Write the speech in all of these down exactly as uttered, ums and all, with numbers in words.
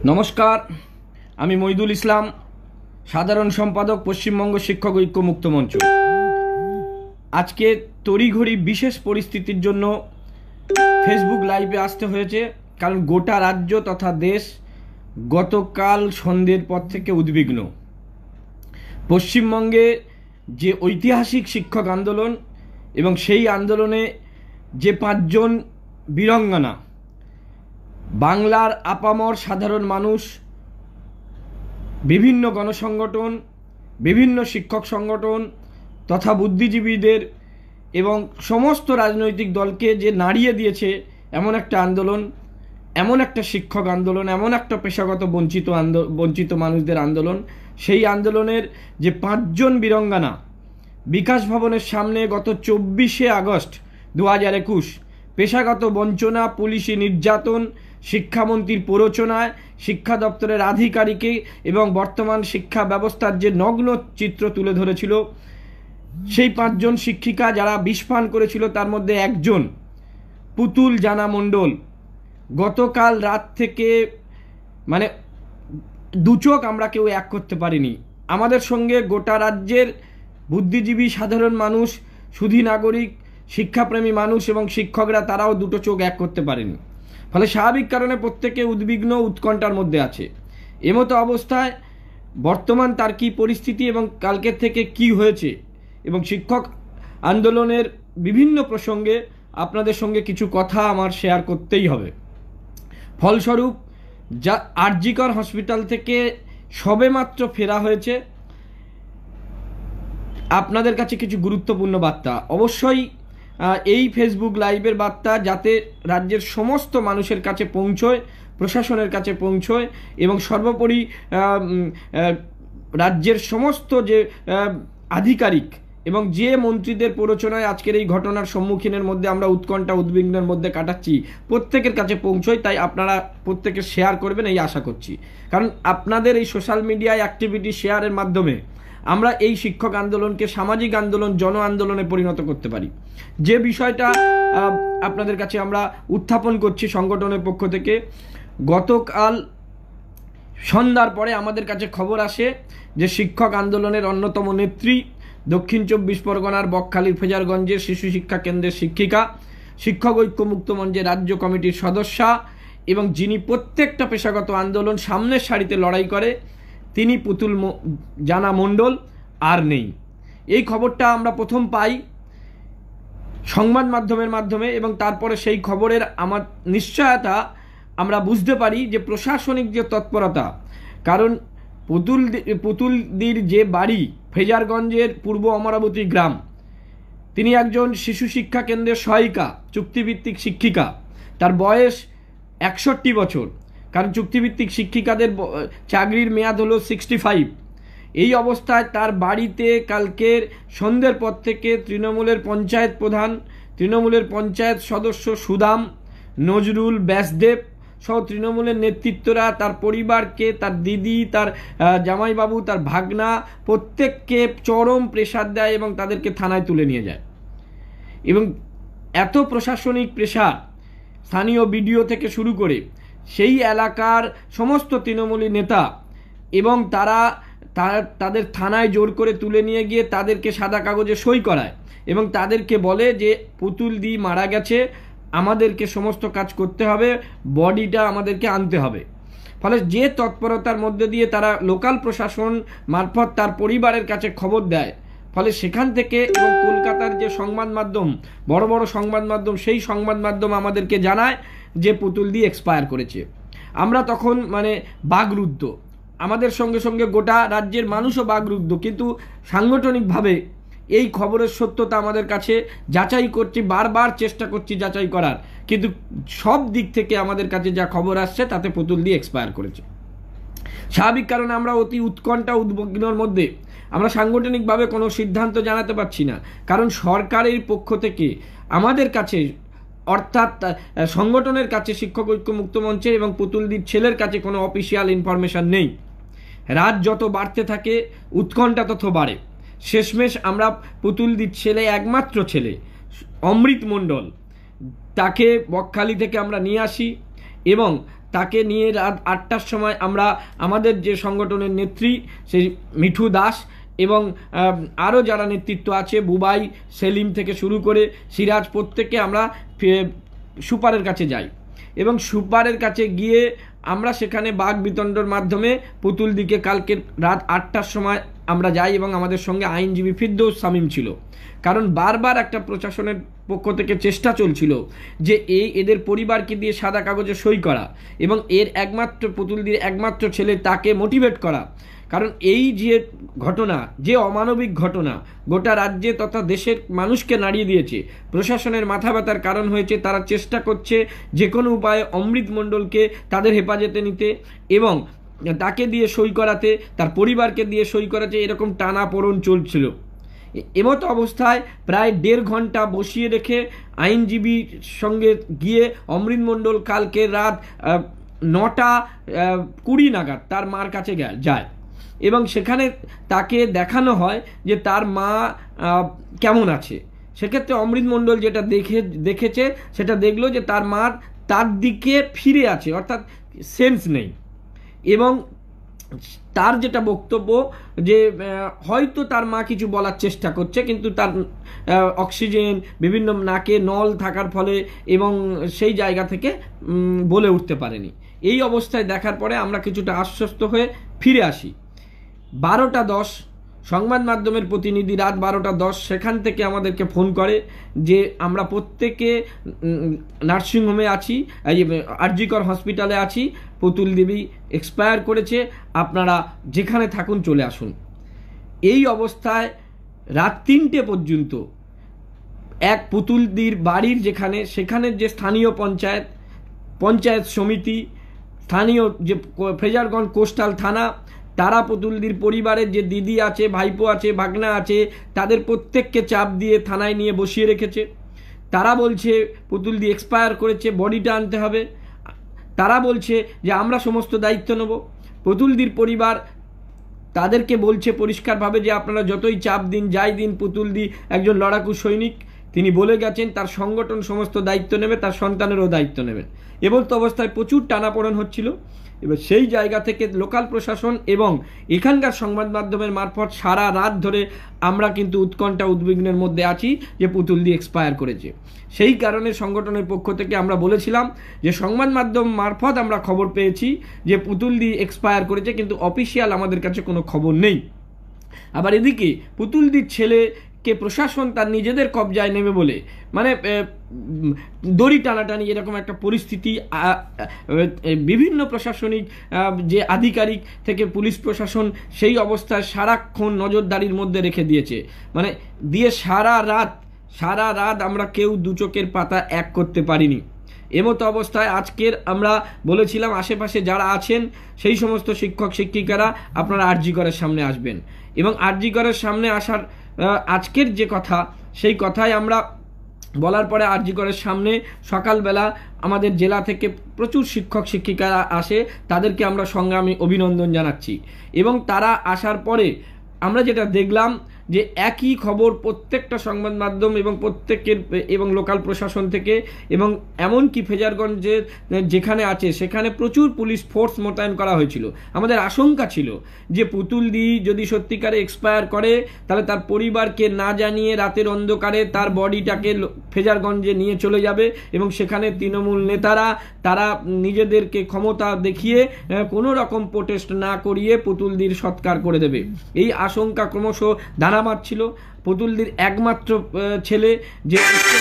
नमस्कार आमी मैदुल इस्लाम साधारण सम्पादक पश्चिमबंग शिक्षक ऐक्य मुक्त मंच। आज के तड़िघड़ी विशेष परिस्थितिर जन्य फेसबुक लाइवे आसते हয়েছে कारण गोटा राज्य तथा देश गतकाल सन्ध्येर पर थेके उद्विग्न। पश्चिमबंगे जे ऐतिहासिक शिक्षक आंदोलन एवं सेई आंदोलने जे पाँचजन वीरांगना बांगलार आपामर साधारण मानुष विभिन्न गणसंगठन विभिन्न शिक्षक संगठन तथा बुद्धिजीवीदेर एवं समस्त राजनैतिक दल के जे नाड़िए दिएछे एमन एकटा आंदोलन एमन एकटा शिक्षक आंदोलन एमन एकटा पेशागत वंचित वंचित मानुषदेर आंदोलन सेई आंदोलनेर जे पाँचजन वीरांगना विकास भवनेर सामने गत चौबीशे आगस्ट दो हज़ार एकुश पेशागत वंचना पुलिशी निर्यातन शिक्षामंत्रीर प्ररोचनाय शिक्षा दफ्तरेर आधिकारिके एवं बर्तमान शिक्षा व्यवस्थार जे नग्न चित्र तुले धरेछिलो सेई पाँचजन शिक्षिका जारा विषपान करेछिलो तार मध्ये एकजन पुतुल जाना मंडल गतकाल रात थेके माने दुचोक आमरा केउ एक करते पारिनी। आमादेर संगे गोटा राज्येर बुद्धिजीवी साधारण मानुष सुधी नागरिक शिक्षाप्रेमी मानुष एवं शिक्षकरा ताराओ दुटो चोख एक करते पारेनि। फले स्वाभाविक कारणे प्रत्येके उद्विग्न उत्कंठार मध्य आछे। एमतो अवस्थाय बर्तमान तार की परिस्थिति एवं कालकेर थेके की हयेछे एवं शिक्षक आंदोलनेर विभिन्न प्रसंगे आपनादेर संगे किछु कथा आमार शेयर करतेई हबे। फलस्वरूप जा आरजिकर हस्पिटाल थेके सबेमात्र फेरा हयेछे आपनादेर काछे किछु गुरुत्वपूर्ण बार्ता अवश्यई এই फेसबुक लाइवेर बार्ता जाते राज्येर समस्त मानुषेर काछे पौঁছয় प्रशासनेर काछे पौঁছয় एवं सर्वोपरि राज्येर समस्त जे आधिकारिक एवं जे मंत्रीदेर प्ररोचनाय आजकेर এই घटनार सम्मुखीনের मध्य आमरा उत्कंठा उद्विग्नेर मध्य काटाচ্ছি प्रत्येकेर काछे पौঁছয় ताई आपनारा प्रत्येके शेयर करबेन এই आशा करছি कारण आपनादेर এই सोशल मीडिया एक्टिविटी शेयारेर माध्यमे আমরা এই শিক্ষক আন্দোলনকে সামাজিক আন্দোলন জন আন্দোলনে পরিণত করতে পারি। যে বিষয়টা আপনাদের কাছে আমরা উত্থাপন করছি সংগঠনের পক্ষ থেকে গতকাল সন্ধ্যার পরে আমাদের কাছে খবর আসে যে শিক্ষক আন্দোলনের অন্যতম নেত্রী দক্ষিণ চব্বিশ পরগনার বকখালির ফেজারগঞ্জের শিশু শিক্ষা কেন্দ্রের শিক্ষিকা শিক্ষক ঐক্য মুক্ত মঞ্চের রাজ্য কমিটির সদস্যা এবং যিনি প্রত্যেকটা পেশাগত আন্দোলন সামনের সারিতে লড়াই করে তিনি পুতুল জানা মণ্ডল আর নেই। এই খবরটা আমরা প্রথম পাই সংবাদ মাধ্যমের মাধ্যমে এবং তারপরে সেই খবরের আমার নিশ্চয়তা আমরা বুঝতে পারি যে প্রশাসনিক যে তৎপরতা কারণ পুতুল পুতুলদির যে বাড়ি ফেজারগঞ্জের পূর্ব অমরাবতী গ্রাম তিনি একজন শিশু শিক্ষা কেন্দ্রের সহায়িকা চুক্তিভিত্তিক শিক্ষিকা তার বয়স একষট্টি বছর कारण चुक्तिभित्तिक शिक्षिकादेर चाकरिर मेयाद हलो सिक्सटी फाइव। এই অবস্থায় তার বাড়িতে কালকের সন্ধ্যের পর থেকে তৃণমূলের পঞ্চায়েত প্রধান তৃণমূলের পঞ্চায়েত সদস্য সুদাম নজরুল ব্যাসদেব সহ তৃণমূলের নেতৃত্বরা তার পরিবারকে তার দিদি তার জামাইবাবু তার ভাগনা প্রত্যেককে চরম প্রেসার দেয় এবং তাদেরকে থানায় তুলে নিয়ে যায় এবং এত প্রশাসনিক প্রেসার স্থানীয় বিডিও থেকে শুরু করে সেই এলাকার সমস্ত তৃণমূলী নেতা এবং তারা তাদের থানায় জোর করে তুলে নিয়ে গিয়ে তাদেরকে সাদা কাগজে সই করায় এবং তাদেরকে বলে যে পুতুল দি মারা গেছে আমাদেরকে সমস্ত কাজ করতে হবে বডিটা আমাদেরকে আনতে হবে। ফলে যে তৎপরতার মধ্যে দিয়ে তারা লোকাল প্রশাসন মারফত তার পরিবারের কাছে খবর দেয় ফলে সেখান থেকে এবং কলকাতার যে সংবাদ মাধ্যম বড় বড় সংবাদ মাধ্যম সেই সংবাদ মাধ্যম আমাদেরকে জানায় যে পুতুল দি এক্সপায়ার করেছে। আমরা তখন মানে বাগরুদ্ধ আমাদের সঙ্গে সঙ্গে গোটা রাজ্যের মানুষও বাগরুদ্ধ কিন্তু সাংগঠনিকভাবে এই খবরের সত্যতা আমাদের কাছে যাচাই করছি বারবার চেষ্টা করছি যাচাই করার কিন্তু সব দিক থেকে আমাদের কাছে যা খবর আসছে তাতে পুতুল দি এক্সপায়ার করেছে। স্বাভাবিক কারণে আমরা অতি উৎকণ্ঠা উদ্বিগ্নর মধ্যে আমরা সাংগঠনিকভাবে কোনো সিদ্ধান্ত জানাতে পারছি না কারণ সরকারের পক্ষ থেকে আমাদের কাছে অর্থাৎ সংগঠনের কাছে শিক্ষক ঐক্য মুক্ত মঞ্চের এবং পুতুলদির ছেলের কাছে কোনো অফিসিয়াল ইনফরমেশন নেই। রাত যত বাড়তে থাকে উৎকণ্ঠা তত বাড়ে। শেষমেশ আমরা পুতুলদির ছেলে একমাত্র ছেলে অমৃত মণ্ডল তাকে বকখালি থেকে আমরা নিয়ে আসি এবং তাকে নিয়ে রাত আটটার সময় আমরা আমাদের যে সংগঠনের নেত্রী সেই মিঠু দাস এবং আরও যারা নেতৃত্ব আছে বুবাই সেলিম থেকে শুরু করে সিরাজ প্রত্যেককে আমরা সুপারের কাছে যাই এবং সুপারের কাছে গিয়ে আমরা সেখানে বাক বিতণ্ডর মাধ্যমে পুতুল দিকে কালকে রাত আটটার সময় আমরা যাই এবং আমাদের সঙ্গে আইনজীবী ফিরদৌস শামীম ছিল। কারণ বারবার একটা প্রশাসনের পক্ষ থেকে চেষ্টা চলছিল যে এই এদের পরিবারকে দিয়ে সাদা কাগজে সই করা এবং এর একমাত্র পুতুলদির একমাত্র ছেলে তাকে মোটিভেট করা। কারণ এই যে ঘটনা, যে অমানবিক ঘটনা গোটা রাজ্যে তথা দেশের মানুষকে নাড়িয়ে দিয়েছে, প্রশাসনের মাথা ব্যথার কারণ হয়েছে। তারা চেষ্টা করছে যে কোনো উপায়ে অমৃত মণ্ডলকে তাদের হেফাজতে নিতে এবং তাকে দিয়ে সই করাতে, তার পরিবারকে দিয়ে সই করাতে, এরকম টানাপোড়েন চলছিল। এমতো অবস্থায় প্রায় দেড় ঘন্টা বসিয়ে রেখে আইনজীবীর সঙ্গে গিয়ে অমৃত মণ্ডল কালকে রাত নটা কুড়ি নাগাদ তার মার কাছে যায় এবং সেখানে তাকে দেখানো হয় যে তার মা কেমন আছে। সেক্ষেত্রে অমৃত মণ্ডল যেটা দেখে দেখেছে সেটা দেখলো যে তার মা তার দিকে ফিরে আছে, অর্থাৎ সেন্স নেই। এবং তার যেটা বক্তব্য যে হয়তো তার মা কিছু বলার চেষ্টা করছে কিন্তু তার অক্সিজেন বিভিন্ন নাকে নল থাকার ফলে এবং সেই জায়গা থেকে বলে উঠতে পারেনি। এই অবস্থায় দেখার পরে আমরা কিছুটা আশ্বস্ত হয়ে ফিরে আসি। বারোটা দশ সংবাদ মাধ্যমের প্রতিনিধি রাত বারোটা দশ সেখান থেকে আমাদেরকে ফোন করে যে আমরা প্রত্যেকে নার্সিংহোমে আছি, আরজিকর হসপিটালে আছি, পুতুল দেবী এক্সপায়ার করেছে, আপনারা যেখানে থাকুন চলে আসুন। এই অবস্থায় রাত তিনটে পর্যন্ত এক পুতুলদির বাড়ির যেখানে সেখানের যে স্থানীয় পঞ্চায়েত পঞ্চায়েত সমিতি, স্থানীয় যে ফ্রেজারগঞ্জ কোস্টাল থানা, তারা পুতুলদির পরিবারের যে দিদি আছে, ভাইপো আছে, ভাগনা আছে, তাদের প্রত্যেককে চাপ দিয়ে থানায় নিয়ে বসিয়ে রেখেছে। তারা বলছে পুতুলদি এক্সপায়ার করেছে, বডিটা আনতে হবে। তারা বলছে যে আমরা সমস্ত দায়িত্ব নেব। পুতুলদির পরিবার তাদেরকে বলছে পরিষ্কারভাবে যে আপনারা যতই চাপ দিন, যাই দিন, পুতুলদি একজন লড়াকু সৈনিক, তিনি বলে গেছেন তার সংগঠন সমস্ত দায়িত্ব নেবে, তার সন্তানেরও দায়িত্ব নেবেন। এমতো অবস্থায় প্রচুর টানাপোড়েন হচ্ছিল। এবার সেই জায়গা থেকে লোকাল প্রশাসন এবং এখানকার সংবাদ মাধ্যমের মারফত সারা রাত ধরে আমরা কিন্তু উৎকণ্ঠা উদ্বিগ্নের মধ্যে আছি যে পুতুলদি এক্সপায়ার করেছে। সেই কারণে সংগঠনের পক্ষ থেকে আমরা বলেছিলাম যে সংবাদ মাধ্যম মারফত আমরা খবর পেয়েছি যে পুতুলদি এক্সপায়ার করেছে, কিন্তু অফিসিয়াল আমাদের কাছে কোনো খবর নেই। আবার এদিকে পুতুলদির ছেলে কে প্রশাসন তার নিজেদের কবজায় নেবে বলে মানে দড়ি টানাটানি এরকম একটা পরিস্থিতি বিভিন্ন প্রশাসনিক যে আধিকারিক থেকে পুলিশ প্রশাসন সেই অবস্থায় সারাক্ষণ নজরদারির মধ্যে রেখে দিয়েছে। মানে দিয়ে সারা রাত সারা রাত আমরা কেউ দু চোখের পাতা এক করতে পারিনি। এমতো অবস্থায় আজকের আমরা বলেছিলাম আশেপাশে যারা আছেন সেই সমস্ত শিক্ষক শিক্ষিকারা আপনারা আরজিকরের সামনে আসবেন এবং আরজিকরের সামনে আসার আজকের যে কথা সেই কথাই আমরা বলার পরে আরজিকরের সামনে সকালবেলা আমাদের জেলা থেকে প্রচুর শিক্ষক শিক্ষিকারা আসে, তাদেরকে আমরা সংগ্রামী অভিনন্দন জানাচ্ছি। এবং তারা আসার পরে আমরা যেটা দেখলাম যে একই খবর প্রত্যেকটা সংবাদ মাধ্যম এবং প্রত্যেকের এবং লোকাল প্রশাসন থেকে এবং এমনকি ফ্রেজারগঞ্জের যেখানে আছে সেখানে প্রচুর পুলিশ ফোর্স মোতায়েন করা হয়েছিল। আমাদের আশঙ্কা ছিল যে পুতুলদি যদি সত্যিকারে এক্সপায়ার করে তাহলে তার পরিবারকে না জানিয়ে রাতের অন্ধকারে তার বডিটাকে ফ্রেজারগঞ্জে নিয়ে চলে যাবে এবং সেখানে তৃণমূল নেতারা তারা নিজেদেরকে ক্ষমতা দেখিয়ে কোনো রকম প্রোটেস্ট না করিয়ে পুতুলদির সৎকার করে দেবে। এই আশঙ্কা ক্রমশ দানা মারছিল। পুতুলদির একমাত্র ছেলে যে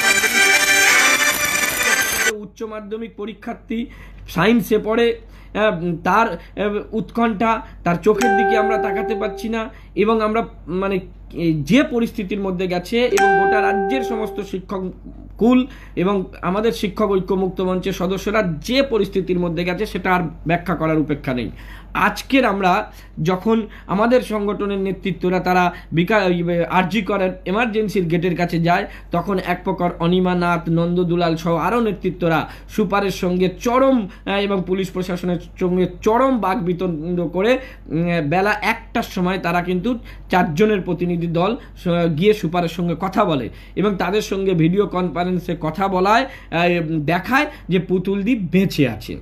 উচ্চ মাধ্যমিক পরীক্ষার্থী, সায়েন্সে পড়ে, তার উৎকণ্ঠা, তার চোখের দিকে আমরা তাকাতে পারছি না এবং আমরা মানে যে পরিস্থিতির মধ্যে গেছে এবং গোটা রাজ্যের সমস্ত শিক্ষক কুল এবং আমাদের শিক্ষক ঐক্য মুক্ত মঞ্চের সদস্যরা যে পরিস্থিতির মধ্যে গেছে সেটা আর ব্যাখ্যা করার উপেক্ষা নেই। আজকের আমরা যখন আমাদের সংগঠনের নেতৃত্বরা তারা বিকাল আরজি করার এমার্জেন্সির গেটের কাছে যায় তখন এক প্রকার অনিমা নাথ, নন্দ দুলাল সহ আরও নেতৃত্বরা সুপারের সঙ্গে চরম এবং পুলিশ প্রশাসনের সঙ্গে চরম বাক বিতণ্ড করে বেলা একটার সময় তারা কিন্তু চারজনের প্রতিনিধি দল গিয়ে সুপারের সঙ্গে কথা বলে এবং তাদের সঙ্গে ভিডিও কনফারেন্সে কথা বলায় দেখায় যে পুতুলদি বেঁচে আছে।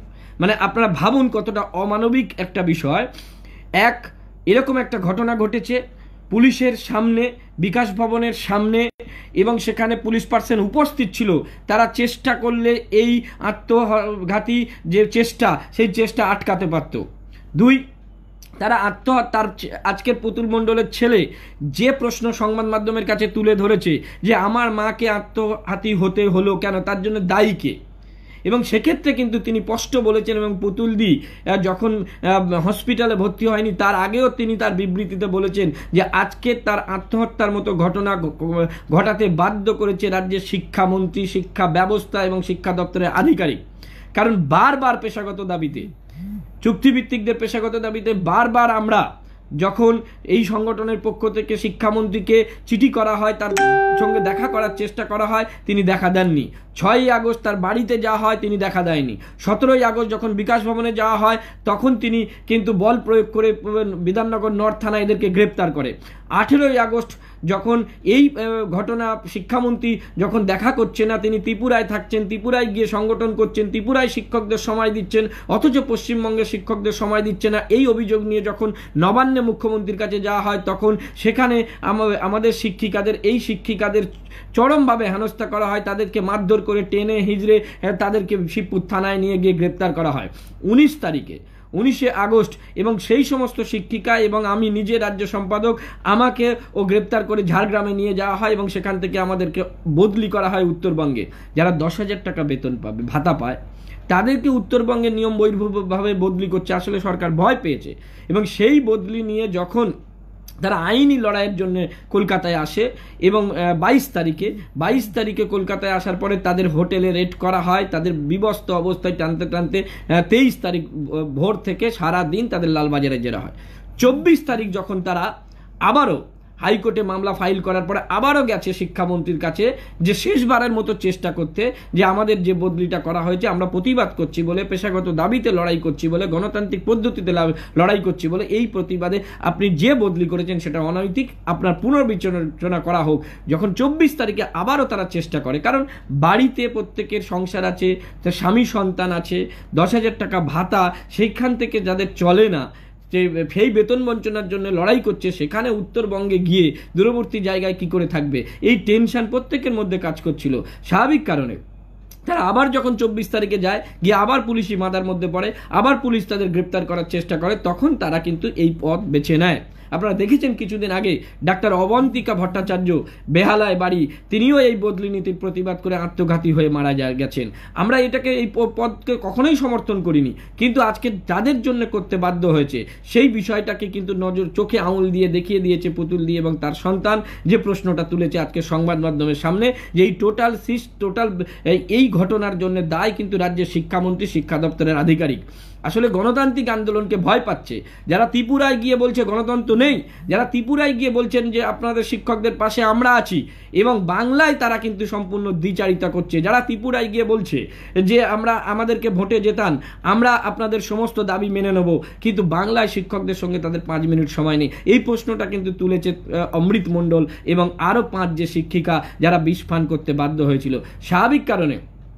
মানে আপনারা ভাবুন কতটা অমানবিক একটা বিষয়। এক, এরকম একটা ঘটনা ঘটেছে পুলিশের সামনে, বিকাশ ভবনের সামনে, এবং সেখানে পুলিশ পার্সন উপস্থিত ছিল। তারা চেষ্টা করলে এই আত্মঘাতী যে চেষ্টা, সেই চেষ্টা আটকাতে পারত। দুই, তারা আত্মহত্যার আজকের পুতুল মণ্ডলের ছেলে যে প্রশ্ন সংবাদ মাধ্যমের কাছে তুলে ধরেছে যে আমার মাকে আত্মঘাতী হতে হলো কেন, তার জন্য দায়ী কে, এবং সেক্ষেত্রে কিন্তু তিনি স্পষ্ট বলেছেন। এবং পুতুলদি যখন হসপিটালে ভর্তি হয়নি তার আগেও তিনি তার বিবৃতিতে বলেছেন যে আজকে তার আত্মহত্যার মতো ঘটনা ঘটাতে বাধ্য করেছে রাজ্যের শিক্ষামন্ত্রী, শিক্ষা ব্যবস্থা এবং শিক্ষা দপ্তরের আধিকারিক। কারণ বারবার পেশাগত দাবিতে, চুক্তিভিত্তিকদের পেশাগত দাবিতে বারবার আমরা যখন এই সংগঠনের পক্ষ থেকে শিক্ষামন্ত্রীকে চিঠি করা হয়, তার সঙ্গে দেখা করার চেষ্টা করা হয়, তিনি দেখা দেননি। ছয়ই আগস্ট তার বাড়িতে যাওয়া হয়, তিনি দেখা দেয়নি। সতেরোই আগস্ট যখন বিকাশ ভবনে যাওয়া হয় তখন তিনি কিন্তু বল প্রয়োগ করে বিধাননগর নর্থ থানা এদেরকে গ্রেপ্তার করে। আঠেরোই আগস্ট যখন এই ঘটনা, শিক্ষামন্ত্রী যখন দেখা করছে না, তিনি ত্রিপুরায় থাকছেন, ত্রিপুরায় গিয়ে সংগঠন করছেন, ত্রিপুরায় শিক্ষকদের সময় দিচ্ছেন, অথচ পশ্চিমবঙ্গের শিক্ষকদের সময় দিচ্ছে না, এই অভিযোগ নিয়ে যখন নবান্নে মুখ্যমন্ত্রীর কাছে যাওয়া হয় তখন সেখানে আমাদের শিক্ষিকাদের, এই শিক্ষিকাদের চরমভাবে হেনস্থা করা হয়, তাদেরকে মারধর করে টেনে হিজড়ে তাদেরকে শিবপুর থানায় নিয়ে গিয়ে গ্রেপ্তার করা হয় উনিশ তারিখে, উনিশে আগস্ট। এবং সেই সমস্ত শিক্ষিকা এবং আমি নিজে রাজ্য সম্পাদক, আমাকে ও গ্রেপ্তার করে ঝাড়গ্রামে নিয়ে যাওয়া হয় এবং সেখান থেকে আমাদেরকে বদলি করা হয় উত্তরবঙ্গে। যারা দশ হাজার টাকা বেতন পাবে, ভাতা পায়, তাদেরকে উত্তরবঙ্গের নিয়ম বহির্ভূতভাবে বদলি করছে। আসলে সরকার ভয় পেয়েছে এবং সেই বদলি নিয়ে যখন তারা আইনি লড়াইয়ের জন্য কলকাতায় আসে এবং বাইশ তারিখে বাইশ তারিখে কলকাতায় আসার পরে তাদের হোটেলে রেড করা হয়, তাদের বিবস্ত অবস্থায় টানতে টানতে তেইশ তারিখ ভোর থেকে সারা দিন তাদের লালবাজারে জেরা হয়। চব্বিশ তারিখ যখন তারা আবারও হাইকোর্টে মামলা ফাইল করার পরে আবারও গেছে শিক্ষামন্ত্রীর কাছে যে শেষবারের মতো চেষ্টা করতে, যে আমাদের যে বদলিটা করা হয়েছে আমরা প্রতিবাদ করছি বলে, পেশাগত দাবিতে লড়াই করছি বলে, গণতান্ত্রিক পদ্ধতিতে লড়াই করছি বলে, এই প্রতিবাদে আপনি যে বদলি করেছেন সেটা অনৈতিক, আপনার পুনর্বিবেচনা করা হোক। যখন চব্বিশ তারিখে আবারও তারা চেষ্টা করে, কারণ বাড়িতে প্রত্যেকের সংসার আছে, তার স্বামী সন্তান আছে, দশ হাজার টাকা ভাতা, সেইখান থেকে যাদের চলে না, যে সেই বেতন বঞ্চনার জন্য লড়াই করছে, সেখানে উত্তরবঙ্গে গিয়ে দূরবর্তী জায়গায় কি করে থাকবে, এই টেনশন প্রত্যেকের মধ্যে কাজ করছিল। স্বাভাবিক কারণে তারা আবার যখন চব্বিশ তারিখে যায়, গিয়ে আবার পুলিশি মাদার মধ্যে পড়ে, আবার পুলিশ তাদের গ্রেপ্তার করার চেষ্টা করে, তখন তারা কিন্তু এই পথ বেছে নেয়। আপনারা দেখেছেন কিছুদিন আগে ডাক্তার অবন্তিকা ভট্টাচার্য, বেহালায় বাড়ি, তিনিও এই বদলি নীতির প্রতিবাদ করে আত্মঘাতী হয়ে মারা যায় গেছেন। আমরা এটাকে, এই পদকে কখনোই সমর্থন করিনি, কিন্তু আজকে যাদের জন্য করতে বাধ্য হয়েছে সেই বিষয়টাকে কিন্তু নজর চোখে আঙুল দিয়ে দেখিয়ে দিয়েছে পুতুল দিয়ে এবং তার সন্তান, যে প্রশ্নটা তুলেছে আজকে সংবাদ মাধ্যমের সামনে, যে এই টোটাল সিস টোটাল এই ঘটনার জন্য দায় কিন্তু রাজ্যের শিক্ষামন্ত্রী, শিক্ষা দপ্তরের আধিকারিক। আসলে গণতান্ত্রিক আন্দোলনকে ভয় পাচ্ছে যারা ত্রিপুরায় গিয়ে বলছে গণতন্ত্র নেই, যারা ত্রিপুরায় গিয়ে বলছেন যে আপনাদের শিক্ষকদের পাশে আমরা আছি, এবং বাংলায় তারা কিন্তু সম্পূর্ণ দ্বিচারিতা করছে, যারা ত্রিপুরায় গিয়ে বলছে যে আমরা, আমাদেরকে ভোটে জেতান, আমরা আপনাদের সমস্ত দাবি মেনে নেব, কিন্তু বাংলায় শিক্ষকদের সঙ্গে তাদের পাঁচ মিনিট সময় নেই। এই প্রশ্নটা কিন্তু তুলেছে অমৃত মণ্ডল এবং আরও পাঁচ যে শিক্ষিকা যারা বিষ পান করতে বাধ্য হয়েছিল। স্বাভাবিক কারণে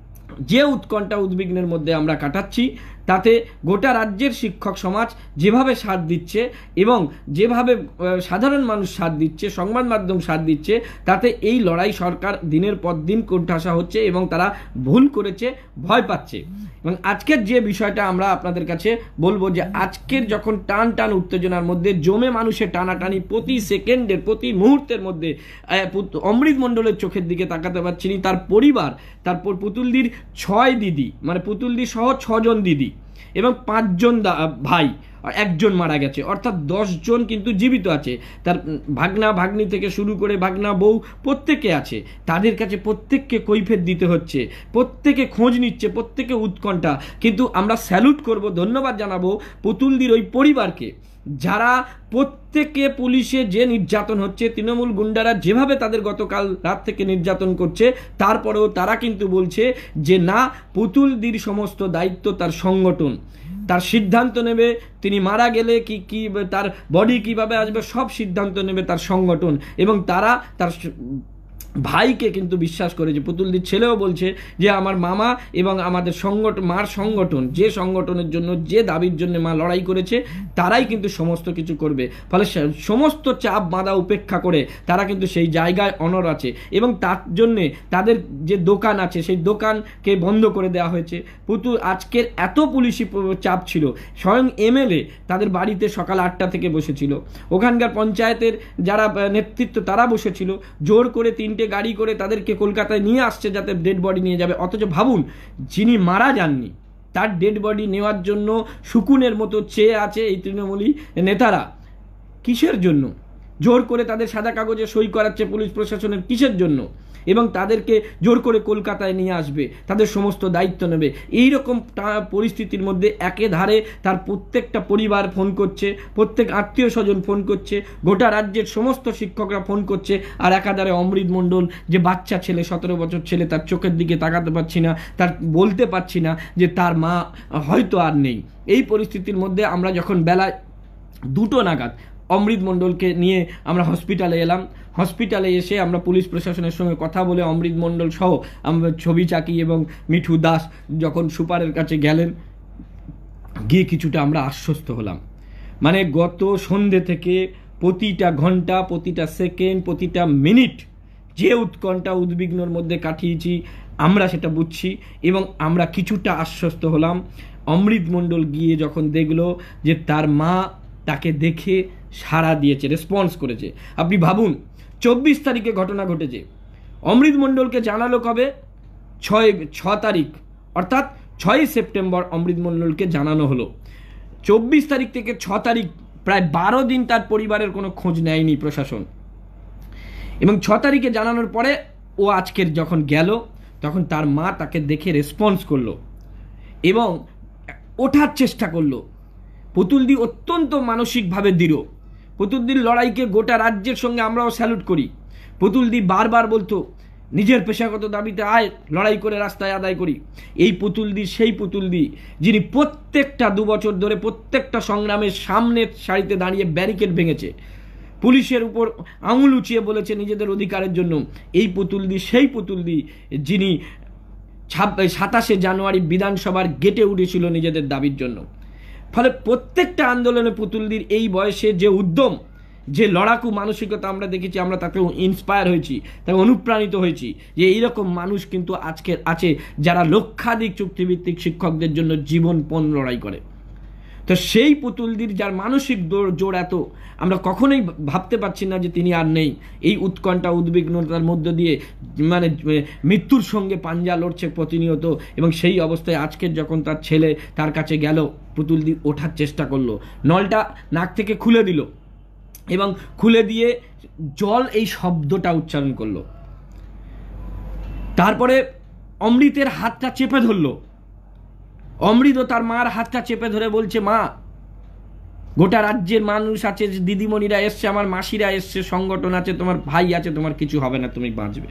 যে উৎকণ্ঠা উদ্বিগ্নের মধ্যে আমরা কাটাচ্ছি, তাতে গোটা রাজ্যের শিক্ষক সমাজ যেভাবে সাথ দিচ্ছে এবং যেভাবে সাধারণ মানুষ সাথ দিচ্ছে, সংবাদ মাধ্যম সাথ দিচ্ছে, তাতে এই লড়াই সরকার দিনের পর দিন কোণঠাসা হচ্ছে এবং তারা ভুল করেছে, ভয় পাচ্ছে। এবং আজকের যে বিষয়টা আমরা আপনাদের কাছে বলবো, যে আজকের যখন টান টান উত্তেজনার মধ্যে জমে মানুষের টানাটানি, প্রতি সেকেন্ডের প্রতি মুহূর্তের মধ্যে অমৃত মণ্ডলের চোখের দিকে তাকাতে পারছিনি, তার পরিবার, তারপর পুতুলদির ছয় দিদি, মানে পুতুলদি সহ ছজন দিদি এবং পাঁচজন ভাই, একজন মারা গেছে, অর্থাৎ দশ জন কিন্তু জীবিত আছে। তার ভাগনা ভাগ্নি থেকে শুরু করে ভাগনা বউ প্রত্যেকে আছে, তাদের কাছে প্রত্যেককে কৈফিয়ত দিতে হচ্ছে, প্রত্যেকে খোঁজ নিচ্ছে, প্রত্যেকে উৎকণ্ঠা। কিন্তু আমরা স্যালুট করব, ধন্যবাদ জানাবো পুতুলদির ওই পরিবারকে, যারা প্রত্যেকে পুলিশে যে নির্যাতন হচ্ছে, তৃণমূল গুন্ডারা যেভাবে তাদের গতকাল রাত থেকে নির্যাতন করছে, তারপরেও তারা কিন্তু বলছে যে না, পুতুলদির সমস্ত দায়িত্ব তার সংগঠন, তার সিদ্ধান্ত নেবে, তিনি মারা গেলে কি কি তার বডি কিভাবে আসবে সব সিদ্ধান্ত নেবে তার সংগঠন, এবং তারা তার ভাইকে কিন্তু বিশ্বাস করেছে। পুতুলদির ছেলেও বলছে যে আমার মামা এবং আমাদের সংগঠন, মার সংগঠন, যে সংগঠনের জন্য, যে দাবির জন্য মা লড়াই করেছে, তারাই কিন্তু সমস্ত কিছু করবে। ফলে সমস্ত চাপ বাঁধা উপেক্ষা করে তারা কিন্তু সেই জায়গায় অনড় আছে, এবং তার জন্যে তাদের যে দোকান আছে সেই দোকানকে বন্ধ করে দেওয়া হয়েছে। পুতুল আজকের এত পুলিশি চাপ ছিল, স্বয়ং এমএলএ তাদের বাড়িতে সকাল আটটা থেকে বসেছিল, ওখানকার পঞ্চায়েতের যারা নেতৃত্ব তারা বসেছিল, জোর করে তিনটে গাড়ি করে তাদেরকে কলকাতায় নিয়ে আসছে যাতে ডেড বডি নিয়ে যাবে। অথচ ভাবুন, যিনি মারা যাননি তার ডেড বডি নেওয়ার জন্য শুকুনের মতো চেয়ে আছে এই তৃণমূলী নেতারা। কিসের জন্য? জোর করে তাদের সাদা কাগজে সই করাচ্ছে পুলিশ প্রশাসনের, কিসের জন্য? এবং তাদেরকে জোর করে কলকাতায় নিয়ে আসবে, তাদের সমস্ত দায়িত্ব নেবে। এই রকম পরিস্থিতির মধ্যে একে ধারে তার প্রত্যেকটা পরিবার ফোন করছে, প্রত্যেক আত্মীয় স্বজন ফোন করছে, গোটা রাজ্যের সমস্ত শিক্ষকরা ফোন করছে, আর একাধারে অমৃত মণ্ডল যে বাচ্চা ছেলে, সতেরো বছর ছেলে, তার চোখের দিকে তাকাতে পারছি না, তার বলতে পারছি না যে তার মা হয়তো আর নেই। এই পরিস্থিতির মধ্যে আমরা যখন বেলা দুটো নাগাদ অমৃত মণ্ডলকে নিয়ে আমরা হসপিটালে এলাম, হসপিটালে এসে আমরা পুলিশ প্রশাসনের সঙ্গে কথা বলে অমৃত মণ্ডল সহ আমরা ছবি চাকি এবং মিঠু দাস যখন সুপারের কাছে গেলেন, গিয়ে কিছুটা আমরা আশ্বস্ত হলাম। মানে গত সন্ধ্যে থেকে প্রতিটা ঘন্টা, প্রতিটা সেকেন্ড, প্রতিটা মিনিট যে উৎকণ্ঠা উদ্বিগ্নর মধ্যে কাটিয়েছি আমরা সেটা বুঝছি, এবং আমরা কিছুটা আশ্বস্ত হলাম। অমৃত মণ্ডল গিয়ে যখন দেখলো যে তার মা তাকে দেখে সাড়া দিয়েছে, রেসপন্স করেছে। আপনি ভাবুন, চব্বিশ তারিখে ঘটনা ঘটেছে, অমৃত মণ্ডলকে জানালো কবে? ছয় ছ তারিখ, অর্থাৎ ছয়ই সেপ্টেম্বর অমৃত মণ্ডলকে জানানো হলো। চব্বিশ তারিখ থেকে ছ তারিখ প্রায় বারো দিন তার পরিবারের কোনো খোঁজ নেয়নি প্রশাসন, এবং ছ তারিখে জানানোর পরে ও আজকের যখন গেল তখন তার মা তাকে দেখে রেসপন্স করলো এবং ওঠার চেষ্টা করলো। পুতুলদি অত্যন্ত মানসিকভাবে দৃঢ়। পুতুলদির লড়াইকে গোটা রাজ্যের সঙ্গে আমরাও স্যালুট করি। পুতুলদি বারবার বলতো নিজের পেশাগত দাবিতে আয়, লড়াই করে রাস্তায় আদায় করি। এই পুতুলদি সেই পুতুলদি যিনি প্রত্যেকটা দু বছর ধরে প্রত্যেকটা সংগ্রামের সামনের সারিতে দাঁড়িয়ে ব্যারিকেড ভেঙেছে, পুলিশের উপর আঙুল উঁচিয়ে বলেছে নিজেদের অধিকারের জন্য। এই পুতুলদি সেই পুতুলদি যিনি সাতাশে জানুয়ারি বিধানসভার গেটে উঠেছিল নিজেদের দাবির জন্য। ফলে প্রত্যেকটা আন্দোলনে পুতুলদির এই বয়সে যে উদ্যম, যে লড়াকু মানসিকতা আমরা দেখেছি, আমরা তাকে ইন্সপায়ার হয়েছি, তাকে অনুপ্রাণিত হয়েছি যে এইরকম মানুষ কিন্তু আজকে আছে যারা লক্ষাধিক চুক্তিভিত্তিক শিক্ষকদের জন্য জীবনপণ লড়াই করে। তো সেই পুতুলদির যার মানসিক জোর এত, আমরা কখনোই ভাবতে পারছি না যে তিনি আর নেই। এই উৎকণ্ঠা উদ্বিগ্নতার মধ্য দিয়ে মানে মৃত্যুর সঙ্গে পাঞ্জা লড়ছে প্রতিনিয়ত, এবং সেই অবস্থায় আজকের যখন তার ছেলে তার কাছে গেল, পুতুলদি ওঠার চেষ্টা করলো, নলটা নাক থেকে খুলে দিল এবং খুলে দিয়ে জল এই শব্দটা উচ্চারণ করলো। তারপরে অমৃতের হাতটা চেপে ধরলো। অমৃত তার মার হাতটা চেপে ধরে বলছে, মা, গোটা রাজ্যের মানুষ আছে, দিদিমণিরা এসছে, আমার মাসিরা এসছে, সংগঠন আছে, তোমার ভাই আছে, তোমার কিছু হবে না, তুমি বাঁচবে।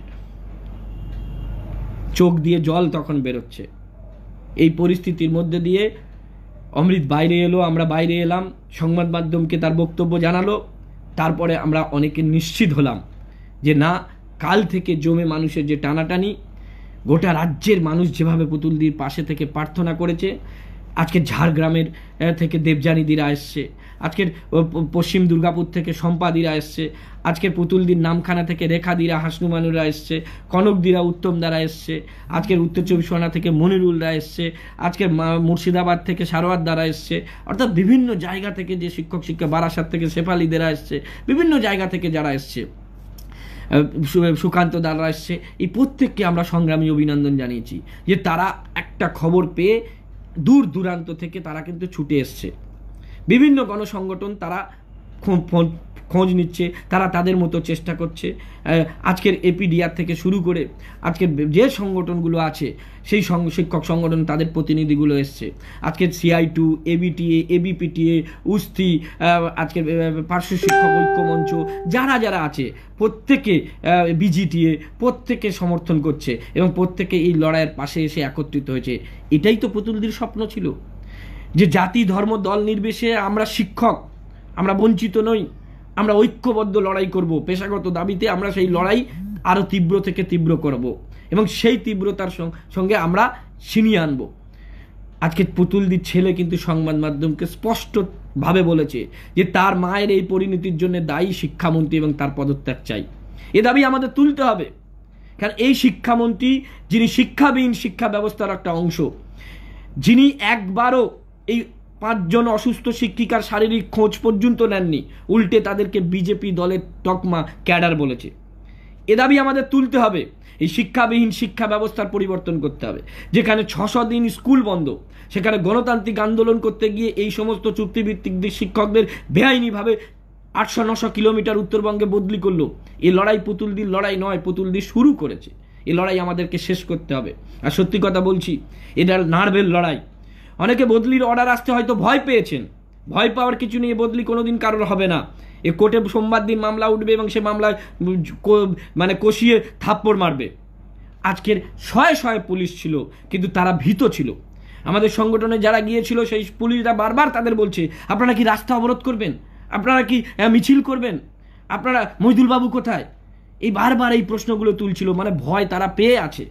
চোখ দিয়ে জল তখন বেরোচ্ছে। এই পরিস্থিতির মধ্যে দিয়ে অমৃত বাইরে এলো, আমরা বাইরে এলাম, সংবাদ মাধ্যমকে তার বক্তব্য জানালো। তারপরে আমরা অনেকে নিশ্চিত হলাম যে না, কাল থেকে জমে মানুষের যে টানাটানি, গোটা রাজ্যের মানুষ যেভাবে পুতুলদির পাশে থেকে প্রার্থনা করেছে, আজকে ঝাড়গ্রামের থেকে দেবযানীদিরা এসছে, আজকের পশ্চিম দুর্গাপুর থেকে সম্পাদিরা এসছে, আজকের পুতুলদির নামখানা থেকে রেখাদিরা, হাসনুমানুরা এসছে, কনকদিরা, উত্তমদারা এসছে, আজকের উত্তর চব্বিশ পরগনা থেকে মনিরুলরা এসছে, আজকের মুর্শিদাবাদ থেকে সারোয়ারদারা এসছে, অর্থাৎ বিভিন্ন জায়গা থেকে যে শিক্ষক শিক্ষা, বারাসাত থেকে শেফালিদেরা এসছে, বিভিন্ন জায়গা থেকে যারা এসছে, সুকান্ত দাদা এসছে, এই প্রত্যেককে আমরা সংগ্রামী অভিনন্দন জানিয়েছি যে তারা একটা খবর পেয়ে দূর দূরান্ত থেকে তারা কিন্তু ছুটে এসছে। বিভিন্ন গণসংগঠন তারা খোঁজ নিচ্ছে, তারা তাদের মতো চেষ্টা করছে। আজকের এপিডিআর থেকে শুরু করে আজকের যে সংগঠনগুলো আছে সেই শিক্ষক সংগঠন, তাদের প্রতিনিধিগুলো এসছে। আজকের সিআই টু, এবিটিএ, এবিপিটিএ, উস্তি, আজকের পার্শ্ব শিক্ষক ঐক্য মঞ্চ, যারা যারা আছে প্রত্যেকে, বিজিটিএ, প্রত্যেকে সমর্থন করছে এবং প্রত্যেকে এই লড়াইয়ের পাশে এসে একত্রিত হয়েছে। এটাই তো পুতুলদির স্বপ্ন ছিল, যে জাতি ধর্ম দল নির্বিশেষে আমরা শিক্ষক, আমরা বঞ্চিত নই, আমরা ঐক্যবদ্ধ লড়াই করব পেশাগত দাবিতে। আমরা সেই লড়াই আরও তীব্র থেকে তীব্র করব এবং সেই তীব্রতার সঙ্গে আমরা ছিনিয়ে আনব। আজকে পুতুলদির ছেলে কিন্তু সংবাদ মাধ্যমকে স্পষ্টভাবে বলেছে যে তার মায়ের এই পরিণতির জন্য দায়ী শিক্ষামন্ত্রী এবং তার পদত্যাগ চাই। এ দাবি আমাদের তুলতে হবে, কারণ এই শিক্ষামন্ত্রী যিনি শিক্ষাবিহীন শিক্ষা ব্যবস্থার একটা অংশ, যিনি একবারও এই পাঁচজন অসুস্থ শিক্ষিকার শারীরিক খোঁজ পর্যন্ত নেননি, উল্টে তাদেরকে বিজেপি দলের তকমা ক্যাডার বলেছে। এ দাবি আমাদের তুলতে হবে। এই শিক্ষাবিহীন শিক্ষা ব্যবস্থার পরিবর্তন করতে হবে। যেখানে ছশো দিন স্কুল বন্ধ, সেখানে গণতান্ত্রিক আন্দোলন করতে গিয়ে এই সমস্ত চুক্তিভিত্তিক শিক্ষকদের বেআইনিভাবে আটশো নশো কিলোমিটার উত্তরবঙ্গে বদলি করলো। এই লড়াই পুতুলদির লড়াই নয়, পুতুলদি শুরু করেছে। এই লড়াই আমাদেরকে শেষ করতে হবে। আর সত্যি কথা বলছি, এটা নার্ভের লড়াই। অনেকে বদলির অর্ডার আসতে হয়তো ভয় পেয়েছেন, ভয় পাওয়ার কিছু নিয়ে বদলি কোনোদিন কারোর হবে না। এ কোর্টে সোমবার দিন মামলা উঠবে এবং সে মামলায় মানে কষিয়ে থাপ্পড় মারবে। আজকের শয়ে শয়ে পুলিশ ছিল, কিন্তু তারা ভীত ছিল। আমাদের সংগঠনে যারা গিয়েছিল সেই পুলিশরা বারবার তাদের বলছে, আপনারা কি রাস্তা অবরোধ করবেন, আপনারা কি মিছিল করবেন, আপনারা মইদুল বাবু কোথায়, এই বারবার এই প্রশ্নগুলো তুলছিল। মানে ভয় তারা পেয়ে আছে।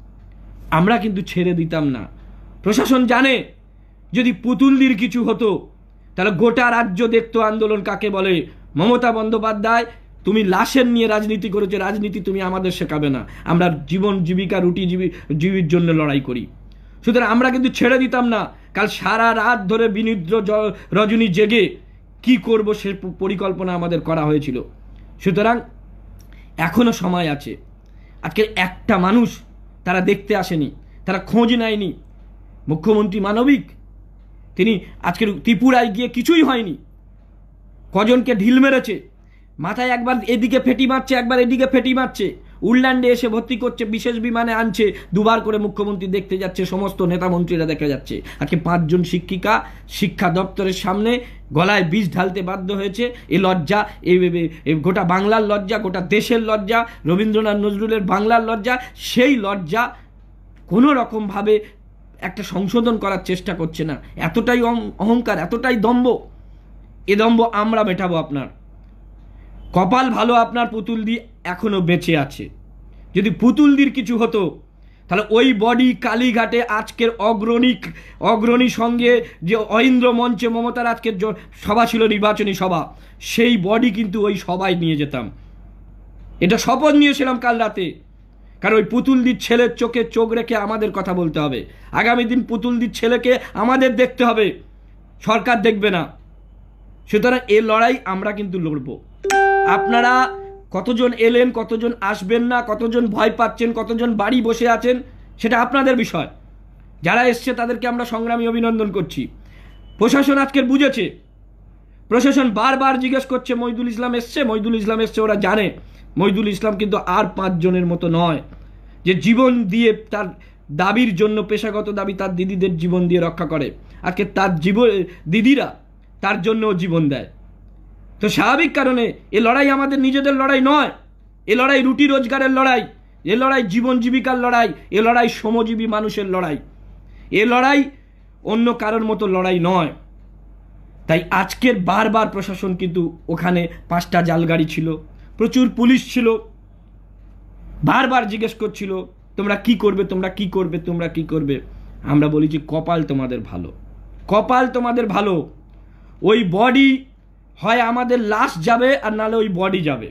আমরা কিন্তু ছেড়ে দিতাম না। প্রশাসন জানে যদি পুতুলদির কিছু হতো তাহলে গোটা রাজ্য দেখতো আন্দোলন কাকে বলে। মমতা বন্দ্যোপাধ্যায়, তুমি লাশের নিয়ে রাজনীতি করেছো, রাজনীতি তুমি আমাদের শেখাবে না। আমরা জীবন জীবিকা রুটি জীবী জীবীর জন্য লড়াই করি। সুতরাং আমরা কিন্তু ছেড়ে দিতাম না। কাল সারা রাত ধরে বিনিদ্র রজনী জেগে কি করব সে পরিকল্পনা আমাদের করা হয়েছিল। সুতরাং এখনো সময় আছে। আজকে একটা মানুষ তারা দেখতে আসেনি, তারা খোঁজ নেয়নি। মুখ্যমন্ত্রী মানবিক, তিনি আজকের ত্রিপুরায় গিয়ে কিছুই হয়নি, কজনকে ঢিল মেরেছে, মাথায় একবার এদিকে ফেটি মারছে, একবার এদিকে ফেটি মারছে, উডল্যান্ডে এসে ভর্তি করছে, বিশেষ বিমানে আনছে, দুবার করে মুখ্যমন্ত্রী দেখতে যাচ্ছে, সমস্ত নেতা মন্ত্রীরা দেখা যাচ্ছে। আজকে পাঁচজন শিক্ষিকা শিক্ষা দপ্তরের সামনে গলায় বিষ ঢালতে বাধ্য হয়েছে। এই লজ্জা, এই গোটা বাংলার লজ্জা, গোটা দেশের লজ্জা, রবীন্দ্রনাথ নজরুলের বাংলার লজ্জা। সেই লজ্জা কোনো রকমভাবে একটা সংশোধন করার চেষ্টা করছে না। এতটাই অহংকার, এতটাই দম্ভ। এ দম্ভ আমরা মেটাবো। আপনার কপাল ভালো, আপনার পুতুলদি এখনো বেঁচে আছে। যদি পুতুলদির কিছু হতো তাহলে ওই বডি কালীঘাটে আজকের অগ্রণী অগ্রণী সঙ্গে যে ঐন্দ্র মঞ্চে মমতার আজকের সভা ছিল, নির্বাচনী সভা, সেই বডি কিন্তু ওই সবাই নিয়ে যেতাম। এটা শপথ নিয়েছিলাম কাল রাতে। কারণ ওই পুতুলদির ছেলের চোখে চোখ রেখে আমাদের কথা বলতে হবে। আগামী দিন পুতুলদির ছেলেকে আমাদের দেখতে হবে, সরকার দেখবে না। সুতরাং এই লড়াই আমরা কিন্তু লড়ব। আপনারা কতজন এলেন, কতজন আসবেন না, কতজন ভয় পাচ্ছেন, কতজন বাড়ি বসে আছেন, সেটা আপনাদের বিষয়। যারা এসছে তাদেরকে আমরা সংগ্রামী অভিনন্দন করছি। প্রশাসন আজকের বুঝেছে। প্রশাসন বারবার জিজ্ঞেস করছে মইদুল ইসলাম এসছে, মইদুল ইসলাম এসছে। ওরা জানে মইদুল ইসলাম কিন্তু আর পাঁচজনের মতো নয়, যে জীবন দিয়ে তার দাবির জন্য, পেশাগত দাবি, তার দিদিদের জীবন দিয়ে রক্ষা করে। আজকে তার জীবন দিদিরা তার জন্য জীবন দেয়। তো স্বাভাবিক কারণে এ লড়াই আমাদের নিজেদের লড়াই নয়। এ লড়াই রুটি রোজগারের লড়াই, এ লড়াই জীবন জীবিকার লড়াই, এ লড়াই শ্রমজীবী মানুষের লড়াই। এ লড়াই অন্য কারোর মতো লড়াই নয়। তাই আজকের বারবার প্রশাসন কিন্তু ওখানে পাঁচটা জালগাড়ি ছিল, প্রচুর পুলিশ ছিল, বারবার জিজ্ঞেস করছিল তোমরা কি করবে, তোমরা কি করবে, তোমরা কি করবে। আমরা বলি যে কপাল তোমাদের ভালো, কপাল তোমাদের ভালো। ওই বডি হয় আমাদের লাশ যাবে, আর নাহলে ওই বডি যাবে।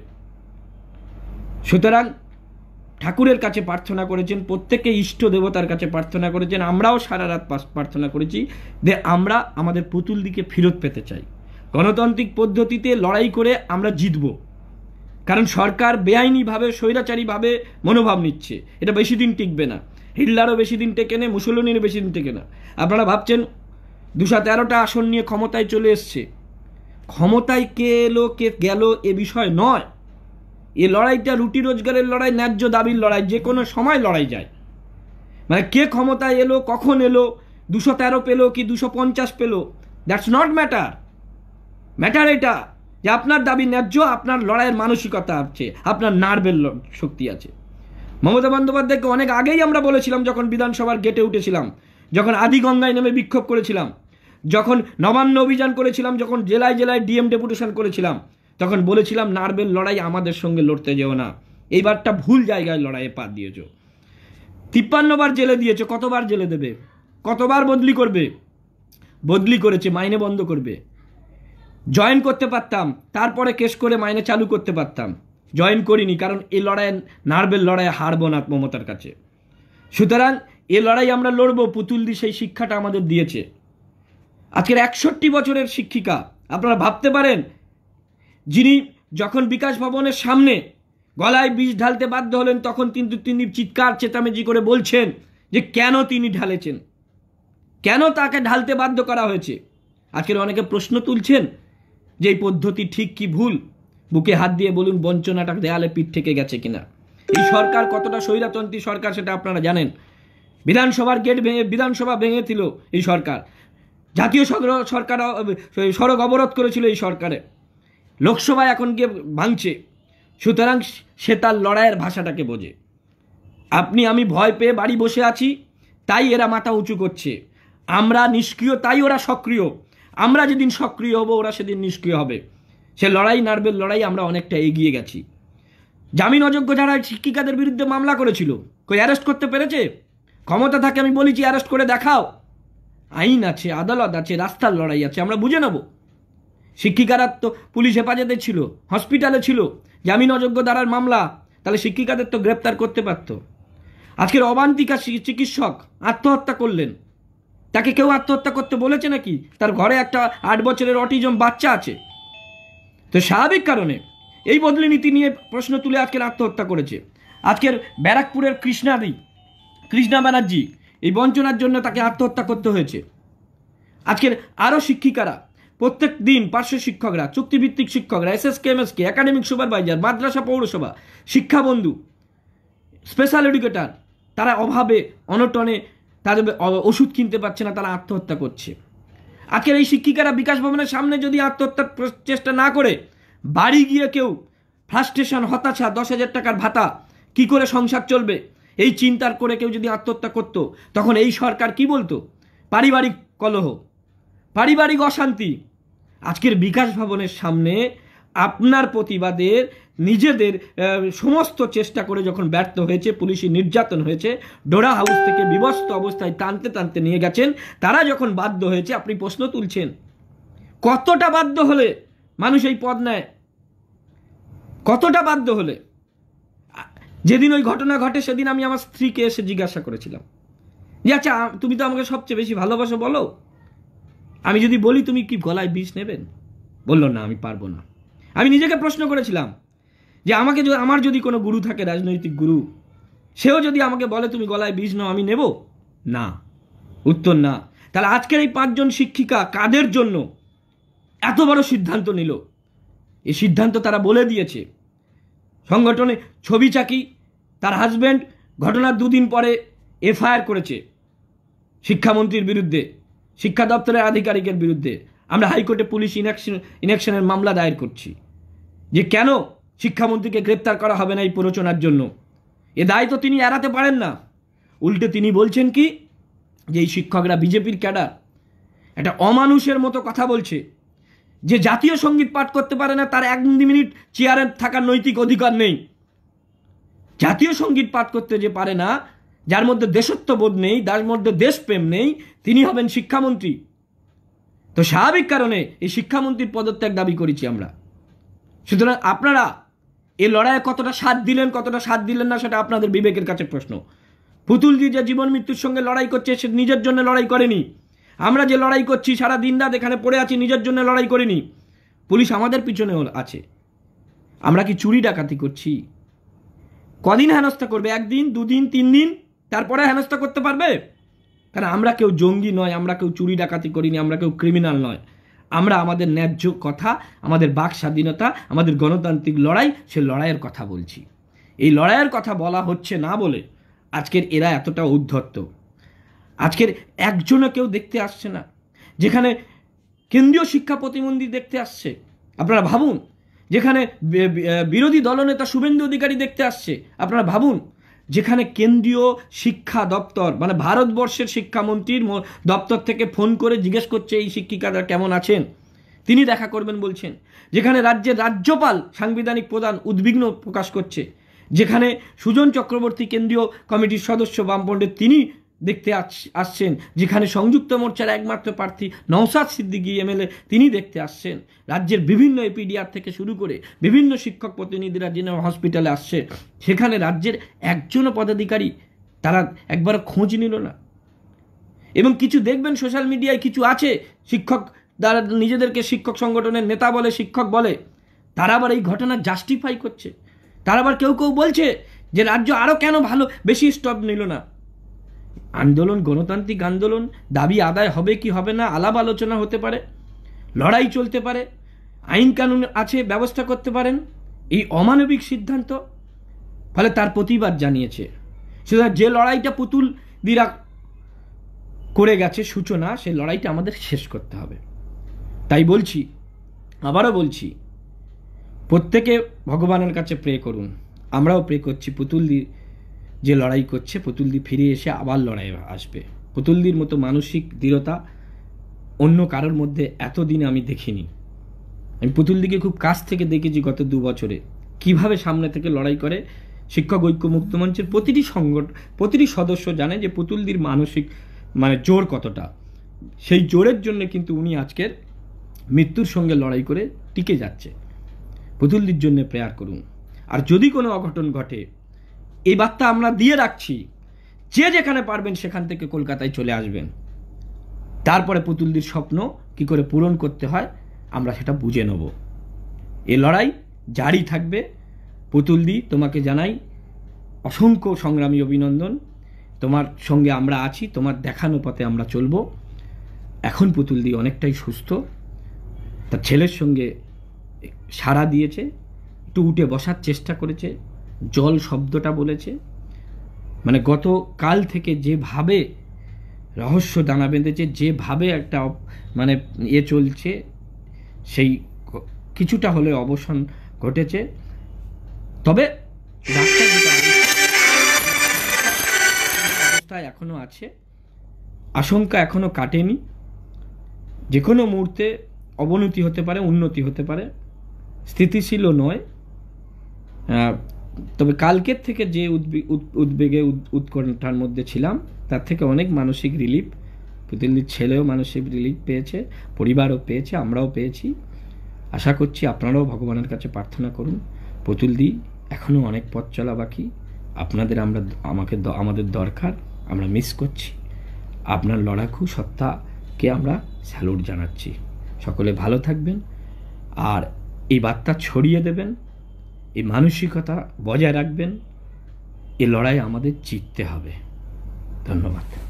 সুতরাং ঠাকুরের কাছে প্রার্থনা করেছেন, প্রত্যেকে ইষ্ট দেবতার কাছে প্রার্থনা করেছেন, আমরাও সারা রাত প্রার্থনা করেছি যে আমরা আমাদের পুতুলদিকে ফেরত পেতে চাই। গণতান্ত্রিক পদ্ধতিতে লড়াই করে আমরা জিতব। কারণ সরকার বেআইনিভাবে, স্বৈরাচারীভাবে মনোভাব নিচ্ছে, এটা বেশি দিন টিকবে না। হিটলারও বেশি দিন টেকে না, মুসোলিনিরও বেশি দিন টেকে না। আপনারা ভাবছেন দুশো তেরোটা আসন নিয়ে ক্ষমতায় চলে এসছে। ক্ষমতায় কে এলো কে গেল এ বিষয় নয়। এ লড়াইটা রুটি রোজগারের লড়াই, ন্যায্য দাবির লড়াই। যে কোনো সময় লড়াই যায়, মানে কে ক্ষমতায় এলো, কখন এলো, দুশো তেরো পেলো কি দুশো পঞ্চাশ পেলো, দ্যাটস নট ম্যাটার। ম্যাটার এটা যে আপনার দাবি ন্যায্য, আপনার লড়াইয়ের মানসিকতা আছে, আপনার নার্ভের শক্তি আছে। মমতা বন্দ্যোপাধ্যায়কে অনেক আগেই আমরা বলেছিলাম, যখন বিধানসভার গেটে উঠেছিলাম, যখন আদিগঙ্গায় নেমে বিক্ষোভ করেছিলাম, যখন নবান্ন অভিযান করেছিলাম, যখন জেলায় জেলায় ডিএম ডেপুটেশন করেছিলাম, তখন বলেছিলাম নার্ভের লড়াই আমাদের সঙ্গে লড়তে যেও না। এইবারটা ভুল জায়গায় লড়াইয়ে পা দিয়েছ। তিপ্পান্ন বার জেলে দিয়েছ, কতবার জেলে দেবে? কতবার বদলি করবে? বদলি করেছে, মাইনে বন্ধ করবে। জয়েন করতে পারতাম, তারপরে কেস করে মাইনে চালু করতে পারতাম, জয়েন করিনি, কারণ এই লড়াই নার্ভের লড়াইয়ে হারবো না মমতার কাছে। সুতরাং এ লড়াই আমরা লড়বো। পুতুলদি সেই শিক্ষাটা আমাদের দিয়েছে। আজকের একষট্টি বছরের শিক্ষিকা, আপনারা ভাবতে পারেন, যিনি যখন বিকাশ ভবনের সামনে গলায় বিষ ঢালতে বাধ্য হলেন, তখন কিন্তু তিনি চিৎকার চেঁচামেচি করে বলছেন যে কেন তিনি ঢালেছেন, কেন তাকে ঢালতে বাধ্য করা হয়েছে। আজকের অনেকে প্রশ্ন তুলছেন যে এই পদ্ধতি ঠিক কি ভুল। বুকে হাত দিয়ে বলুন, বঞ্চনাটা দেয়ালে পিঠ থেকে গেছে কিনা। এই সরকার কতটা স্বৈরতন্ত্রী সরকার সেটা আপনারা জানেন। বিধানসভার গেট ভেঙে বিধানসভা ভেঙেছিল এই সরকার। জাতীয় সরকার সড়ক অবরোধ করেছিল এই সরকারে। লোকসভায় এখন গিয়ে ভাঙছে। সুতরাং সে তার লড়াইয়ের ভাষাটাকে বোঝে। আপনি আমি ভয় পেয়ে বাড়ি বসে আছি, তাই এরা মাথা উঁচু করছে। আমরা নিষ্ক্রিয়, তাই ওরা সক্রিয়। আমরা যেদিন সক্রিয় হব, ওরা সেদিন নিষ্ক্রিয় হবে। সে লড়াই, নার্ভের লড়াই আমরা অনেকটা এগিয়ে গেছি। জামিন অযোগ্য যারা শিক্ষিকাদের বিরুদ্ধে মামলা করেছিল, কই অ্যারেস্ট করতে পেরেছে? ক্ষমতা থাকে আমি বলেছি অ্যারেস্ট করে দেখাও। আইন আছে, আদালত আছে, রাস্তার লড়াই আছে, আমরা বুঝে নেব। শিক্ষিকারা তো পুলিশ হেফাজতে ছিল, হসপিটালে ছিল, জামিন অযোগ্য দ্বারার মামলা, তাহলে শিক্ষিকাদের তো গ্রেপ্তার করতে পারত। আজকের অবান্তিকা চিকিৎসক আত্মহত্যা করলেন, তাকে কেউ আত্মহত্যা করতে বলেছে নাকি? তার ঘরে একটা আট বছরের অটিজম বাচ্চা আছে। তো স্বাভাবিক কারণে এই বদলি নীতি নিয়ে প্রশ্ন তুলে আজকের আত্মহত্যা করেছে। আজকের ব্যারাকপুরের কৃষ্ণাদি কৃষ্ণা ব্যানার্জি, এই বঞ্চনার জন্য তাকে আত্মহত্যা করতে হয়েছে। আজকের আরও শিক্ষিকারা, প্রত্যেক দিন পার্শ্ব শিক্ষকরা, চুক্তিভিত্তিক শিক্ষকরা, এসএসকে এমএসকে, একাডেমিক সুপারভাইজার, মাদ্রাসা পৌরসভা, শিক্ষাবন্ধু, স্পেশাল এডুকেটার, তারা অভাবে অনটনে তাদের ওষুধ কিনতে পারছে না, তারা আত্মহত্যা করছে। আজকের এই শিক্ষিকারা বিকাশ ভবনের সামনে যদি আত্মহত্যার চেষ্টা না করে বাড়ি গিয়ে কেউ ফ্রাস্ট্রেশন, হতাশা, দশ হাজার টাকার ভাতা, কি করে সংসার চলবে, এই চিন্তার করে কেউ যদি আত্মহত্যা করত, তখন এই সরকার কি বলতো? পারিবারিক কলহ, পারিবারিক অশান্তি। আজকের বিকাশ ভবনের সামনে আপনার প্রতিবাদের নিজেদের সমস্ত চেষ্টা করে যখন ব্যর্থ হয়েছে, পুলিশি নির্যাতন হয়েছে, ডোরা হাউস থেকে বিবস্ত অবস্থায় টানতে টানতে নিয়ে গেছেন, তারা যখন বাধ্য হয়েছে, আপনি প্রশ্ন তুলছেন কতটা বাধ্য হলে মানুষ এই পদ নেয়? কতটা বাধ্য হলে? যেদিন ওই ঘটনা ঘটে সেদিন আমি আমার স্ত্রীকে এসে জিজ্ঞাসা করেছিলাম যে আচ্ছা, তুমি তো আমাকে সবচেয়ে বেশি ভালোবাসো, বলো আমি যদি বলি তুমি কি গলায় বিষ নেবেন? বললো না, আমি পারবো না। আমি নিজেকে প্রশ্ন করেছিলাম যে আমাকে আমার যদি কোনো গুরু থাকে, রাজনৈতিক গুরু, সেও যদি আমাকে বলে তুমি গলায় বিষ নাও, আমি নেব না? উত্তর না। তাহলে আজকের এই পাঁচজন শিক্ষিকা কাদের জন্য এত বড় সিদ্ধান্ত নিল? এই সিদ্ধান্ত তারা বলে দিয়েছে। সংগঠনে ছবি চাকি, তার হাজব্যান্ড ঘটনার দুদিন পরে এফআইআর করেছে শিক্ষামন্ত্রীর বিরুদ্ধে, শিক্ষা দপ্তরের আধিকারিকের বিরুদ্ধে। আমরা হাইকোর্টে পুলিশ ইনঅ্যাকশন ইনঅ্যাকশনের মামলা দায়ের করছি যে কেন শিক্ষামন্ত্রীকে গ্রেপ্তার করা হবে না এই প্ররোচনার জন্য। এ দায় তো তিনি এড়াতে পারেন না। উল্টে তিনি বলছেন কি, যে এই শিক্ষকরা বিজেপির ক্যাডার, একটা অমানুষের মতো কথা বলছে। যে জাতীয় সঙ্গীত পাঠ করতে পারে না, তার এক মিনিট চেয়ারে থাকার নৈতিক অধিকার নেই। জাতীয় সঙ্গীত পাঠ করতে যে পারে না, যার মধ্যে দেশত্ববোধ নেই, যার মধ্যে দেশপ্রেম নেই, তিনি হবেন শিক্ষামন্ত্রী। তো স্বাভাবিক কারণে এই শিক্ষামন্ত্রীর পদত্যাগ দাবি করেছি আমরা। সুতরাং আপনারা এই লড়াইয়ে কতটা সাথ দিলেন, কতটা সাথ দিলেন না, সেটা আপনাদের বিবেকের কাছে প্রশ্ন। পুতুলজি যে জীবন মৃত্যুর সঙ্গে লড়াই করছে, সে নিজের জন্য লড়াই করেনি। আমরা যে লড়াই করছি, সারা দিন রাত এখানে পড়ে আছি, নিজের জন্য লড়াই করিনি। পুলিশ আমাদের পিছনে আছে। আমরা কি চুরি ডাকাতি করছি? কদিন হেনস্থা করবে? একদিন, দুদিন, তিন দিন, তারপরে হেনস্থা করতে পারবে? কারণ আমরা কেউ জঙ্গি নয়, আমরা কেউ চুরি ডাকাতি করিনি, আমরা কেউ ক্রিমিনাল নয়। আমরা আমাদের ন্যায্য কথা, আমাদের বাক স্বাধীনতা, আমাদের গণতান্ত্রিক লড়াই, সে লড়াইয়ের কথা বলছি। এই লড়াইয়ের কথা বলা হচ্ছে না বলে আজকের এরা এতটা উদ্ধত্ত। আজকের একজনও কেউ দেখতে আসছে না, যেখানে কেন্দ্রীয় শিক্ষা প্রতিমন্ত্রী দেখতে আসছে। আপনারা ভাবুন, যেখানে বিরোধী দলনেতা শুভেন্দু অধিকারী দেখতে আসছে। আপনারা ভাবুন, যেখানে কেন্দ্রীয় শিক্ষা দপ্তর, মানে ভারতবর্ষের শিক্ষামন্ত্রীর দপ্তর থেকে ফোন করে জিজ্ঞেস করছে এই শিক্ষিকারা কেমন আছেন, তিনি দেখা করবেন বলছেন। যেখানে রাজ্যের রাজ্যপাল, সাংবিধানিক প্রধান উদ্বিগ্ন প্রকাশ করছে। যেখানে সুজন চক্রবর্তী কেন্দ্রীয় কমিটির সদস্য বামপন্থের তিনি দেখতে আসছেন, যেখানে সংযুক্ত মোর্চার একমাত্র প্রার্থী নওশাদ সিদ্দিকী এমএলএ তিনি দেখতে আসছেন, রাজ্যের বিভিন্ন এপিডিআর থেকে শুরু করে বিভিন্ন শিক্ষক প্রতিনিধিরা যিনি হসপিটালে আসছে, সেখানে রাজ্যের একজনও পদাধিকারী তারা একবার খোঁজ নিল না। এবং কিছু দেখবেন সোশ্যাল মিডিয়ায় কিছু আছে শিক্ষক, যারা নিজেদেরকে শিক্ষক সংগঠনের নেতা বলে, শিক্ষক বলে, তারা আবার এই ঘটনা জাস্টিফাই করছে। তারা আবার কেউ কেউ বলছে যে রাজ্য আরও কেন ভালো বেশি স্টপ নিল না। আন্দোলন, গণতান্ত্রিক আন্দোলন, দাবি আদায় হবে কি হবে না আলাপ আলোচনা হতে পারে, লড়াই চলতে পারে, আইন কানুন আছে, ব্যবস্থা করতে পারেন। এই অমানবিক সিদ্ধান্ত ফলে তার প্রতিবাদ জানিয়েছে। সুতরাং যে লড়াইটা পুতুল দিরা করে গেছে সূচনা, সেই লড়াইটা আমাদের শেষ করতে হবে। তাই বলছি, আবারও বলছি, প্রত্যেকে ভগবানের কাছে প্রে করুন। আমরাও প্রে করছি পুতুলদি যে লড়াই করছে, পুতুলদি ফিরে এসে আবার লড়াই আসবে। পুতুলদির মতো মানসিক দৃঢ়তা অন্য কারোর মধ্যে এতদিন আমি দেখিনি। আমি পুতুলদিকে খুব কাছ থেকে দেখেছি গত দু বছরে কিভাবে সামনে থেকে লড়াই করে। শিক্ষক ঐক্য মুক্ত মঞ্চের প্রতিটি সংগঠন, প্রতিটি সদস্য জানে যে পুতুলদির মানসিক মানে জোর কতটা। সেই জোরের জন্য কিন্তু উনি আজকের মৃত্যুর সঙ্গে লড়াই করে টিকে যাচ্ছে। পুতুলদির জন্য প্রেয়ার করুন। আর যদি কোনো অঘটন ঘটে, এই বার্তা আমরা দিয়ে রাখছি, যে যেখানে পারবেন সেখান থেকে কলকাতায় চলে আসবেন। তারপরে পুতুলদির স্বপ্ন কি করে পূরণ করতে হয় আমরা সেটা বুঝে নেব। এ লড়াই জারি থাকবে। পুতুলদি, তোমাকে জানাই অসংখ্য সংগ্রামী অভিনন্দন। তোমার সঙ্গে আমরা আছি, তোমার দেখানো পথে আমরা চলব। এখন পুতুলদি অনেকটাই সুস্থ, তার ছেলের সঙ্গে সাড়া দিয়েছে, একটু উঠে বসার চেষ্টা করেছে, জল শব্দটা বলেছে। মানে গতকাল থেকে যেভাবে রহস্য দানা বেঁধেছে, যেভাবে একটা মানে ইয়ে চলছে, সেই কিছুটা হলে অবসান ঘটেছে। তবে ডাক্তার অবস্থায় এখনো আছে, আশঙ্কা এখনো কাটেনি। যে কোনো মুহূর্তে অবনতি হতে পারে, উন্নতি হতে পারে, স্থিতিশীলও নয়। তবে কালকের থেকে যে উদ্বেগে উৎকণ্ঠার মধ্যে ছিলাম, তার থেকে অনেক মানসিক রিলিফ। পুতুলদির ছেলেও মানসিক রিলিফ পেয়েছে, পরিবারও পেয়েছে, আমরাও পেয়েছি। আশা করছি আপনারাও ভগবানের কাছে প্রার্থনা করুন। পুতুলদি এখনও অনেক পথ চলা বাকি। আপনাদের আমরা আমাকে আমাদের দরকার, আমরা মিস করছি। আপনার লড়াকু সত্তাকে আমরা স্যালুট জানাচ্ছি। সকলে ভালো থাকবেন আর এই বার্তা ছড়িয়ে দেবেন, এই মানসিকতা বজায় রাখবেন। এই লড়াই আমাদের জিততে হবে। ধন্যবাদ।